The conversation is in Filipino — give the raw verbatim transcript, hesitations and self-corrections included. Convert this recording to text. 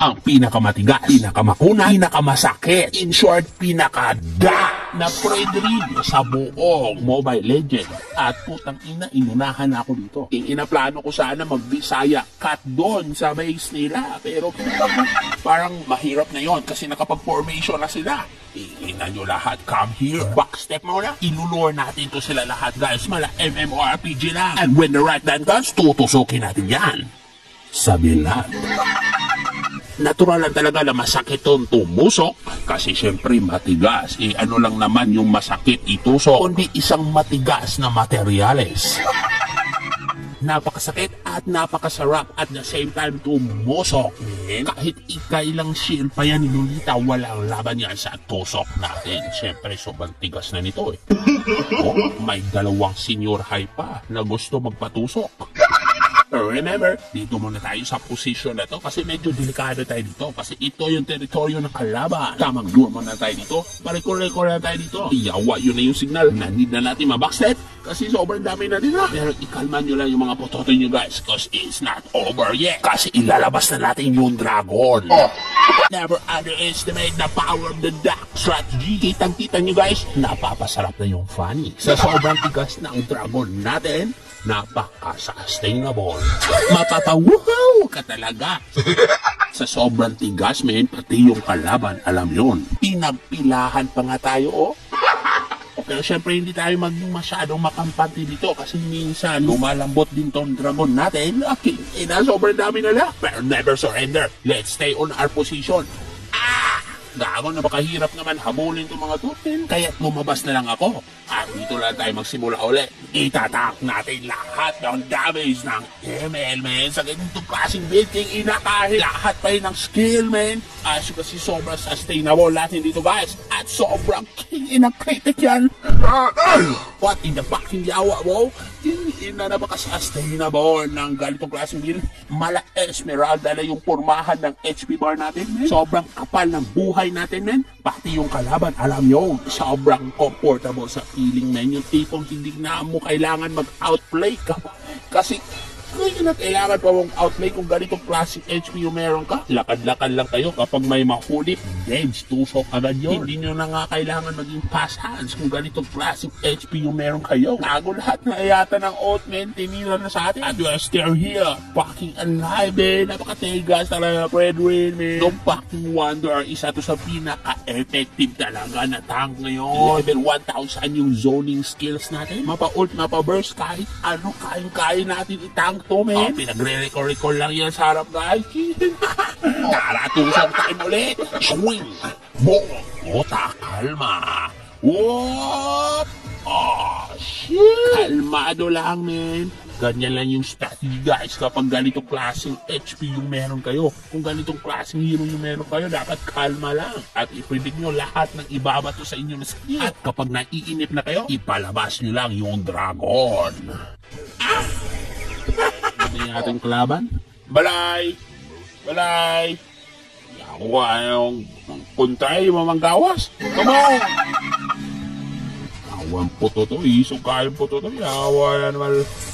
ang pinakamatigas, pinakamakuna, pinakamasakit, in short, pinakada na Fredrin sa buong Mobile Legends. At putang ina, inunahan na ako dito. Yung inaplano ko sana mag-Bisaya cut doon sa base nila. Pero parang mahirap na yon kasi nakapag-formation na sila. Ina nyo lahat, come here. Backstep muna. Ilulure natin to sila lahat, guys. Mala MMORPG lang. And when the right time comes, tutusukin natin yan. Sabilat. Natural lang talaga na masakit itong tumusok kasi syempre matigas. Eh ano lang naman yung masakit itusok, kundi isang matigas na materyales. Napakasakit at napakasarap at the same time tumusok. Eh, kahit ikailang shield pa yan nilulita, walang laban yan sa tusok natin. Syempre sobrang tigas na nito eh. Oh, may dalawang senior high pa na gusto magpatusok. Remember, dito muna tayo sa position na to kasi medyo delikado tayo dito kasi ito yung teritoryo ng kalaban. Tamang lure muna tayo dito. Parikor-rekor na tayo dito. Iyawa, yun na yung signal. Nandid na natin mabackstep kasi sobrang dami na din na. Pero ikalman nyo lang yung mga pototo nyo guys because it's not over yet. Kasi ilalabas na natin yung dragon. Oh. Never underestimate the power of the dark strategy. Kitang-kita nyo guys, napapasarap na yung funny. Sa sobrang tigas ng dragon natin, napaka-sustainable. Mapapawuhaw ka talaga. Sa sobrang tigas, men, pati yung kalaban, alam yon. Pinagpilahan pa nga tayo, oh. Pero syempre hindi tayo maging masyadong makampante dito kasi minsan lumalambot din tong dragon natin. Okay, ina, sobrang dami na lang. Pero never surrender. Let's stay on our position. Ah! Gago, napakahirap naman habulin itong mga tutin. Kaya't lumabas na lang ako. At dito lang tayo magsimula ulit. Itatak natin lahat ng damage ng M L, man. Sa ganitong klaseng building, inakahil lahat pa yun ng skill, man. As you can see, sobrang sustainable natin dito, guys. At sobrang king in a critic yan. What in the fucking yawa, bro? Hindi na napaka-sustainable ng ganitong klaseng build. Mala Esmeralda na yung pormahan ng H P bar natin, man. Sobrang kapal ng buhay natin, men. Pati yung kalaban, alam nyo, sobrang comfortable sa feeling, men. Yung tipong hindi na mo kailangan mag-outplay ka. Kasi kaya na kailangan pa mong outplay kung ganitong classic H P yung meron ka. Lakad-lakad lang kayo kapag may mahuli, debs, tusok agad yun. Hindi nyo na nga kailangan maging pass hands kung ganitong classic H P yung meron kayo. Nago lahat na yata ng oatmen, tinira na sa atin. And we're still here, fucking alive, eh. Napaka-tegas talaga, Fredrin, man. No fucking wonder, isa to sa pinaka-effective talaga na tank ngayon. Level one thousand yung zoning skills natin. Mapa-ult, mapa-burst, kahit ano, kayang-kaya natin itank to, man. Oh, pinagre-record-record lang yan sa harap, guys. Tara, tusok tayo ulit. Swing. Boom. Ota, kalma. Whoop. Oh, shit. Kalmado lang, man. Ganyan lang yung strategy, guys. Kapag ganitong klaseng H P yung meron kayo, kung ganitong klaseng hero yung meron kayo, dapat kalma lang. At i-predict nyo lahat ng ibabato sa inyo na skill. At kapag naiinip na kayo, ipalabas nyo lang yung dragon. Ah! Ano yung ating kalaban? Balay! Balay! Ako ayong puntay, mamanggawas. Come on! Awan po to to, isog kayong po to to. Awan naman.